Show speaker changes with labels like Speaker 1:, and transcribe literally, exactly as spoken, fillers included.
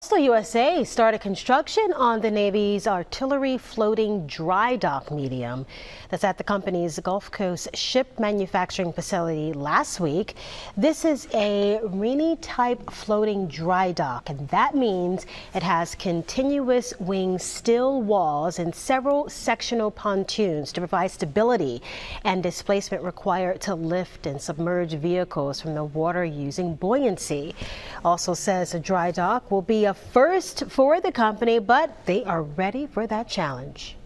Speaker 1: Austal U S A started construction on the Navy's artillery floating dry dock medium that's at the company's Gulf Coast ship manufacturing facility last week. This is a Rini type floating dry dock, and that means it has continuous wing steel walls and several sectional pontoons to provide stability and displacement required to lift and submerge vehicles from the water using buoyancy. Also says the dry dock will be a first for the company, but they are ready for that challenge.